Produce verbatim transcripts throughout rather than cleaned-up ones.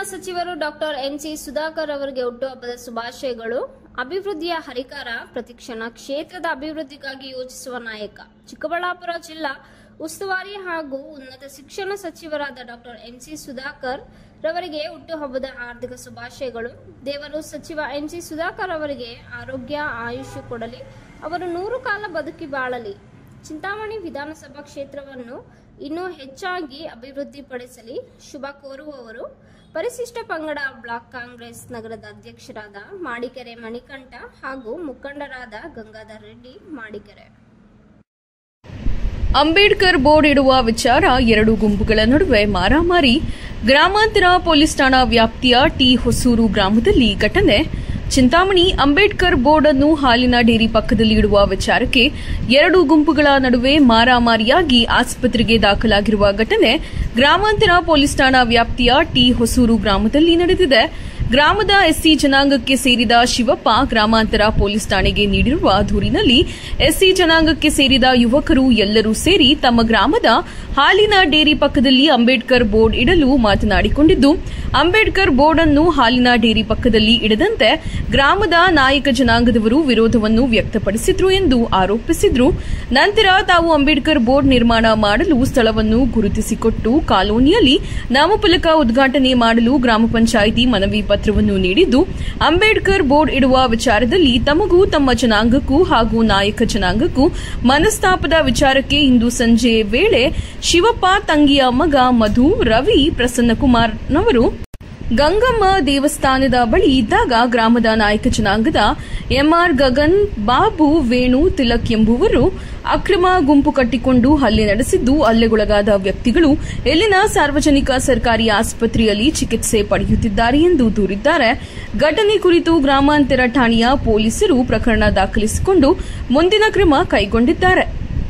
ಸಚಿವರು doctor NC Sudhakar ಅವರಿಗೆ ಹುಟ್ಟುಹಬ್ಬದ ಶುಭಾಶಯಗಳು. ಅಭಿವೃದ್ಧಿಯ ಹರಿಕಾರ, ಪ್ರತಿಕ್ಷಣ ಕ್ಷೇತ್ರದ ಅಭಿವೃದ್ಧಿಗಾಗಿ ಯೋಚಿಸುವ ನಾಯಕ. ಚಿಕ್ಕಬಳ್ಳಾಪುರ ಜಿಲ್ಲಾ ಉಸ್ತುವಾರಿ ಹಾಗೂ ಉನ್ನತ ಶಿಕ್ಷಣ ಸಚಿವರಾದ ಡಾಕ್ಟರ್ ಎನ್ಸಿ ಸುಧಾಕರ್ ರವರಿಗೆ ಹುಟ್ಟುಹಬ್ಬದ ಹಾರ್ದಿಕ ಶುಭಾಶಯಗಳು. ದೇವರು ಸಚಿವ ಎನ್ಸಿ ಸುಧಾಕರ್ ಅವರಿಗೆ ಆರೋಗ್ಯ ಆಯುಷ್ಯ ಕೊಡಲಿ. ಅವರು ನೂರು ಕಾಲ ಬದುಕಿ ಬಾಳಲಿ. ಚಿಂತಾಮಣಿ ವಿಧಾನಸಭಾ ಕ್ಷೇತ್ರವನ್ನು ಇನ್ನೂ ಹೆಚ್ಚಾಗಿ ಅಭಿವೃದ್ಧಿಪಡಿಸಲಿ ಶುಭ ಕೋರುವವರು ಪರಿಶಿಷ್ಟ ಪಂಗಡ ಬ್ಲಾಕ್ ಕಾಂಗ್ರೆಸ್ ನಗರದ ಅಧ್ಯಕ್ಷರಾದ ಮಾಡಿಕೆರೆ ಮಣಿಕಂಠ ಹಾಗೂ ಮುಖಂಡರಾದ ಗಂಗಾಧರ್ ರೆಡ್ಡಿ ಮಾಡಿಕೆರೆ. ಅಂಬೇಡ್ಕರ್ ಬೋರ್ಡ್ ಇಡುವ ವಿಚಾರ ಎರಡು ಗುಂಪುಗಳ ನಡುವೆ ಮಾರಾಮಾರಿ. ಗ್ರಾಮಾಂತರ ಪೊಲೀಸ್ ಠಾಣಾ ವ್ಯಾಪ್ತಿಯ ಟಿ ಹೊಸೂರು ಗ್ರಾಮದಲ್ಲಿ ಘಟನೆ. ಚಿಂತಾಮಣಿ ಅಂಬೇಡ್ಕರ್ ಬೋರ್ಡ್ ಅನ್ನು ಹಾಲಿನ ಡೇರಿ ಪಕ್ಕದಲ್ಲಿ ಇಡುವ ವಿಚಾರಕ್ಕೆ ಎರಡು ಗುಂಪುಗಳ ನಡುವೆ ಮಾರಾಮಾರಿಯಾಗಿ ಆಸ್ಪತ್ರೆಗೆ ದಾಖಲಾಗಿರುವ ಘಟನೆ ಗ್ರಾಮಾಂತರ ಪೊಲೀಸ್ ಠಾಣಾ ವ್ಯಾಪ್ತಿಯ ಟಿ ಹೊಸೂರು ಗ್ರಾಮದಲ್ಲಿ ನಡೆದಿದೆ. ಗ್ರಾಮದ ಎಸ್ಸಿ ಜನಾಂಗಕ್ಕೆ ಸೇರಿದ ಶಿವಪ್ಪ ಗ್ರಾಮಾಂತರ ಪೊಲೀಸ್ ಠಾಣೆಗೆ ನೀಡಿರುವ ದೂರಿನಲ್ಲಿ ಎಸ್ಸಿ ಜನಾಂಗಕ್ಕೆ ಸೇರಿದ ಯುವಕರು ಎಲ್ಲರೂ ಸೇರಿ ತಮ್ಮ ಗ್ರಾಮದ ಹಾಲಿನ ಡೇರಿ ಪಕ್ಕದಲ್ಲಿ ಅಂಬೇಡ್ಕರ್ ಬೋರ್ಡ್ ಇಡಲು ಮಾತನಾಡಿಕೊಂಡಿದ್ದು, ಅಂಬೇಡ್ಕರ್ ಬೋರ್ಡ್ ಅನ್ನು ಹಾಲಿನ ಡೇರಿ ಪಕ್ಕದಲ್ಲಿ ಇಡದಂತೆ ಗ್ರಾಮದ ನಾಯಕ ಜನಾಂಗದವರು ವಿರೋಧವನ್ನು ವ್ಯಕ್ತಪಡಿಸಿದ್ರು ಎಂದು ಆರೋಪಿಸಿದ್ರು. ನಂತರ ತಾವು ಅಂಬೇಡ್ಕರ್ ಬೋರ್ಡ್ ನಿರ್ಮಾಣ ಮಾಡಲು ಸ್ಥಳವನ್ನು ಗುರುತಿಸಿಕೊಟ್ಟು ಕಾಲೋನಿಯಲ್ಲಿ ನಾಮಫಲಕ ಉದ್ಘಾಟನೆ ಮಾಡಲು ಗ್ರಾಮ ಪಂಚಾಯಿತಿ ಮನವಿ ಪತ್ರವನ್ನು ನೀಡಿದ್ದು, ಅಂಬೇಡ್ಕರ್ ಬೋರ್ಡ್ ಇಡುವ ವಿಚಾರದಲ್ಲಿ ತಮಗೂ ತಮ್ಮ ಜನಾಂಗಕ್ಕೂ ಹಾಗೂ ನಾಯಕ ಜನಾಂಗಕ್ಕೂ ಮನಸ್ತಾಪದ ವಿಚಾರಕ್ಕೆ ಇಂದು ಸಂಜೆ ವೇಳೆ ಶಿವಪ್ಪ ತಂಗಿಯ ಮಗ ಮಧು, ರವಿ, ಪ್ರಸನ್ನಕುಮಾರ್ನವರು ಗಂಗಮ್ಮ ದೇವಸ್ಥಾನದ ಬಳಿ ಇದ್ದಾಗ ಗ್ರಾಮದ ನಾಯಕ ಜನಾಂಗದ ಎಂಆರ್ ಗಗನ್, ಬಾಬು, ವೇಣು, ತಿಲಕ್ ಎಂಬುವರು ಅಕ್ರಮ ಗುಂಪು ಕಟ್ಟಿಕೊಂಡು ಹಲ್ಲೆ ನಡೆಸಿದ್ದು, ಹಲ್ಲೆಗೊಳಗಾದ ವ್ಯಕ್ತಿಗಳು ಇಲ್ಲಿನ ಸಾರ್ವಜನಿಕ ಸರ್ಕಾರಿ ಆಸ್ಪತ್ರೆಯಲ್ಲಿ ಚಿಕಿತ್ಸೆ ಪಡೆಯುತ್ತಿದ್ದಾರೆ ಎಂದು ದೂರಿದ್ದಾರೆ. ಘಟನೆ ಕುರಿತು ಗ್ರಾಮಾಂತರ ಠಾಣೆಯ ಪೊಲೀಸರು ಪ್ರಕರಣ ದಾಖಲಿಸಿಕೊಂಡು ಮುಂದಿನ ಕ್ರಮ ಕೈಗೊಂಡಿದ್ದಾರೆ.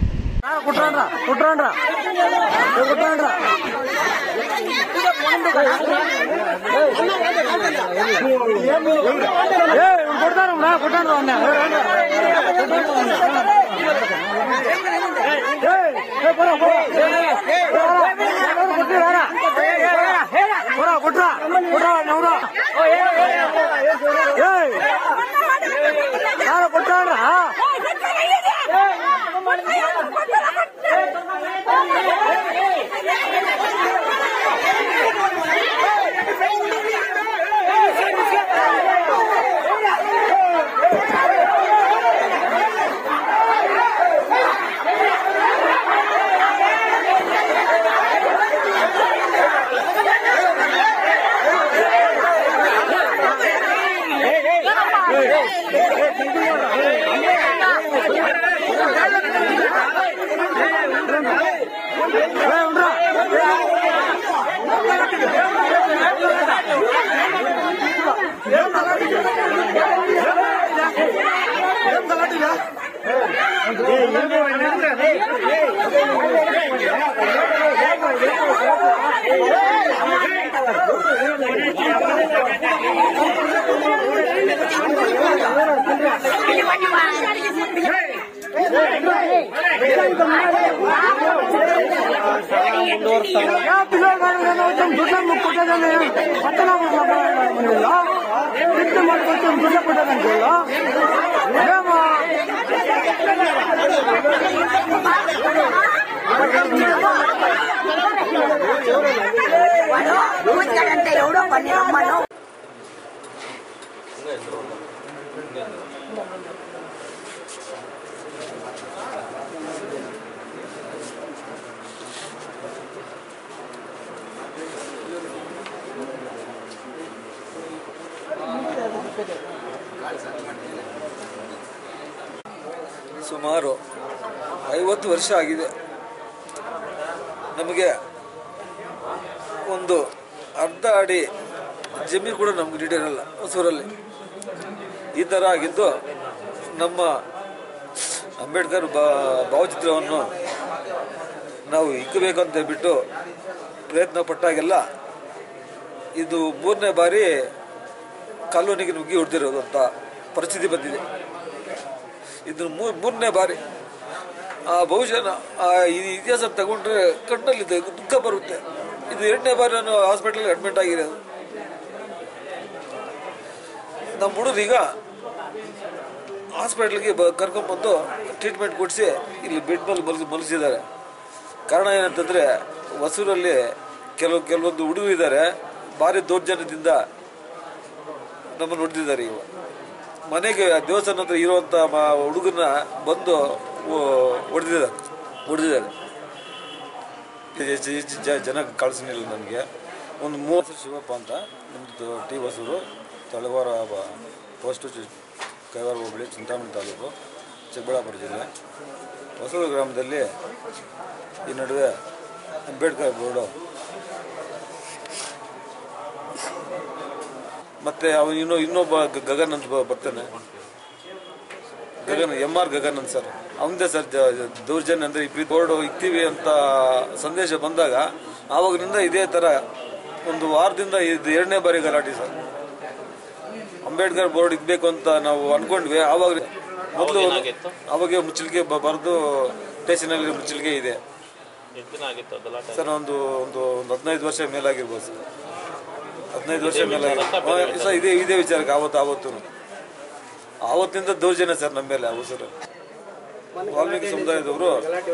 ಸುಮಾರು ಐವತ್ತು ವರ್ಷ ಆಗಿದೆ. ನಮಗೆ ಒಂದು ಅರ್ಧ ಅಡಿ ಜಮೀನು ಕೂಡ ನಮ್ಗೆ ನೀಡಿರಲ್ಲ ಹೊಸೂರಲ್ಲಿ. ಈ ಥರ ಆಗಿದ್ದು ನಮ್ಮ ಅಂಬೇಡ್ಕರ್ ಭಾವಚಿತ್ರವನ್ನು ನಾವು ಇಕ್ಕಬೇಕು ಅಂತ ಹೇಳ್ಬಿಟ್ಟು ಪ್ರಯತ್ನ ಪಟ್ಟಾಗೆಲ್ಲ ಇದು ಮೂರನೇ ಬಾರಿ ಕಾಲೋನಿಗೆ ನುಗ್ಗಿ ಹೊಡೆದಿರೋದು ಅಂತ ಪರಿಸ್ಥಿತಿ ಬಂದಿದೆ. ಇದು ಮೂರನೇ ಬಾರಿ. ಆ ಬಹುಶಃ ಆ ಇತಿಹಾಸ ತಗೊಂಡ್ರೆ ಕಣ್ಣಲ್ಲಿ ದುಃಖ ಬರುತ್ತೆ. ಇದು ಎರಡನೇ ಬಾರಿ ನಾನು ಹಾಸ್ಪಿಟಲ್ ಅಡ್ಮಿಟ್ ಆಗಿರೋದು. ನಮ್ಮ ಹುಡುಗರು ಈಗ ಹಾಸ್ಪಿಟ್ಲಿಗೆ ಬ ಕರ್ಕೊಂಡ್ಬಂದು ಟ್ರೀಟ್ಮೆಂಟ್ ಕೊಡಿಸಿ ಇಲ್ಲಿ ಬೆಡ್ ಮೇಲೆ ಮಲಗಿ ಮಲಗಿಸಿದ್ದಾರೆ. ಕಾರಣ ಏನಂತಂದರೆ ಹೊಸೂರಲ್ಲಿ ಕೆಲವು ಕೆಲವೊಂದು ಹುಡುಗರು ಇದ್ದಾರೆ, ಭಾರಿ ದೌರ್ಜನ್ಯದಿಂದ ನಮ್ಮನ್ನು ಹೊಡೆದಿದ್ದಾರೆ. ಇವ ಮನೆಗೆ ದೇವಸ್ಥಾನ ಹತ್ರ ಇರುವಂಥ ಹುಡುಗರನ್ನ ಬಂದು ಹೊಡೆದಿದ್ದಾರೆ ಹೊಡೆದಿದ್ದಾರೆ ಹೆಚ್ಚು ಹೆಚ್ಚು ಜ ಜನ ಕಳಿಸಲಿಲ್ಲ ನನಗೆ. ಒಂದು ಮೂವತ್ತು ಶಿವಪ್ಪ ಅಂತ ನಮ್ಮದು ಟಿ ಹೊಸೂರು ತಳವಾರ ಪೋಸ್ಟು ಕೈವಾರ ಹೋಬಳಿ ಚಿಂತಾಮಣಿ ತಾಲೂಕು ಚಿಕ್ಕಬಳ್ಳಾಪುರ ಜಿಲ್ಲೆ ಹೊಸೂರು ಗ್ರಾಮದಲ್ಲಿ ಈ ನಡುವೆ ಅಂಬೇಡ್ಕರ್ ಬೋರ್ಡು ಮತ್ತು ಅವನು ಇನ್ನೂ ಇನ್ನೊಬ್ಬ ಗಗನ್ ಅಂತ ಬರ್ತಾನೆ, ಗಗನ್ ಎಮ್ ಆರ್ ಗಗನ್ ಅಂತ ಸರ್, ಅವನದೇ ಸರ್ ದೌರ್ಜನ್ಯ ಅಂದರೆ ಈ ಬೋರ್ಡು ಇಕ್ತೀವಿ ಅಂತ ಸಂದೇಶ ಬಂದಾಗ ಆವಾಗಿನಿಂದ ಇದೇ ಥರ ಒಂದು ವಾರದಿಂದ ಇದು ಎರಡನೇ ಬಾರಿ ಗಲಾಟೆ ಸರ್. ಅಂಬೇಡ್ಕರ್ ಬೋರ್ಡ್ ಇಕ್ಬೇಕು ಅಂತ ನಾವು ಅಂದ್ಕೊಂಡ್ವಿ. ಆವಾಗ ಮೊದಲು ಅವಾಗ ಮುಚ್ಚಳಿಕೆ ಬರೆದು ಸ್ಟೇಷನಲ್ಲಿ ಮುಚ್ಚಳಿಕೆ ಇದೆ ಸರ್. ಒಂದು ಒಂದು ಒಂದು ಹದಿನೈದು ವರ್ಷ ಮೇಲಾಗಿರ್ಬೋದು ಸರ್, ಹದಿನೈದು ವರ್ಷ ಮೇಲಾಗಿರ್ಬೋದು ಸರ್. ಇದೇ ಇದೇ ವಿಚಾರಕ್ಕೆ ಆವತ್ತು ಆವತ್ತು ಆವತ್ತಿಂದ ದೌರ್ಜನ್ಯ ಸರ್ ನಮ್ಮ ಮೇಲೆ. ಅವು ಸರ್ ವಾಲ್ಮೀಕಿ ಸಮುದಾಯದವರು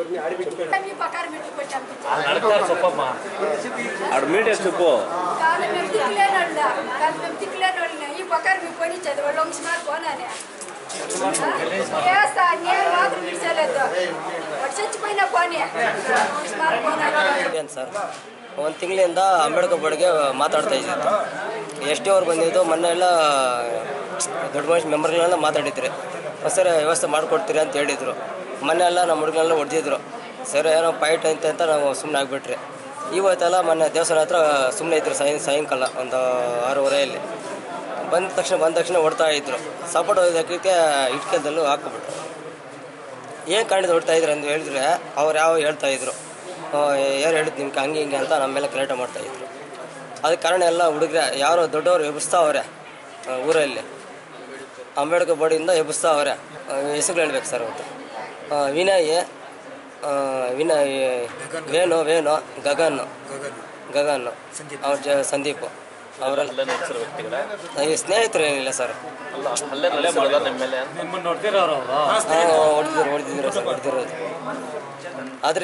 ಸರ್ ಒಂದು ತಿಂಗಳಿಂದ ಅಂಬೇಡ್ಕರ್ ಬೋರ್ಡ್ಗೆ ಮಾತಾಡ್ತಾ ಇದ್ದಿತ್ತು. ಎಸ್ ಟಿ ಅವ್ರು ಬಂದಿದ್ದು ಮೊನ್ನೆ ಎಲ್ಲ ದೊಡ್ಡ ಮನುಷ್ಯ ಮೆಂಬರ್ಗಳೆಲ್ಲ ಮಾತಾಡಿದ್ರು, ಸರ್ ವ್ಯವಸ್ಥೆ ಮಾಡಿಕೊಡ್ತೀರಿ ಅಂತ ಹೇಳಿದರು. ಮೊನ್ನೆ ಎಲ್ಲ ನಮ್ಮ ಹುಡುಗನೆಲ್ಲ ಹೊಡೆದಿದ್ರು. ಸರ್ ಏನೋ ಫೈಟ್ ಅಂತ ಅಂತ ನಾವು ಸುಮ್ಮನೆ ಆಗಿಬಿಟ್ರಿ. ಇವತ್ತೆಲ್ಲ ಮೊನ್ನೆ ದೇವಸ್ಥಾನ ಹತ್ರ ಸುಮ್ಮನೆ ಇದ್ರು. ಸಾಯ ಸಾಯಂಕಾಲ ಒಂದು ಆರೂವರೆಯಲ್ಲಿ ಬಂದ ತಕ್ಷಣ ಬಂದ ತಕ್ಷಣ ಹೊಡ್ತಾ ಇದ್ರು. ಸಪೋರ್ಟ್ ಹೋಗೋದಕ್ಕೆ ಇಟ್ಕೆದಲ್ಲೂ ಹಾಕ್ಬಿಟ್ರು. ಏನು ಕಾಣಿದ ಹೊಡ್ತಾ ಇದ್ರು ಅಂತ ಹೇಳಿದ್ರೆ ಅವ್ರು ಯಾವ ಹೇಳ್ತಾಯಿದ್ರು, ಯಾರು ಹೇಳಿದ್ದು ನಿಮ್ಗೆ ಹಂಗೆ ಹಿಂಗೆ ಅಂತ ನಮ್ಮ ಮೇಲೆ ಕರೆಕ್ಟ್ ಮಾಡ್ತಾಯಿದ್ರು. ಅದಕ್ಕೆ ಕಾರಣ ಎಲ್ಲ ಹುಡುಗರೆ ಯಾರೋ ದೊಡ್ಡವರು ಎಬ್ಬಿಸ್ತಾವ್ರೆ ಊರಲ್ಲಿ, ಅಂಬೇಡ್ಕರ್ ಬೋರ್ಡಿಂದ ಎಬ್ಬಿಸ್ತಾವ್ರೆ. ಹೆಸರುಗಳು ಹೇಳ್ಬೇಕು ಸರ್. ಅವತ್ತು ವಿನಯ್, ವಿನಯ್ ವೇಣು ವೇಣು ಗಗನ್ ಗಗನ್ ಅವ್ರ ಜ ಸಂದೀಪ್ ಅವರೆಲ್ಲ ಈ ಸ್ನೇಹಿತರು ಏನಿಲ್ಲ ಸರ್. ಹೊಡೆದಿದ್ರು ಹೊಡೆದಿದ್ರು ಸರ್ ಹೊಡೆದಿರೋದು. ಆದರೆ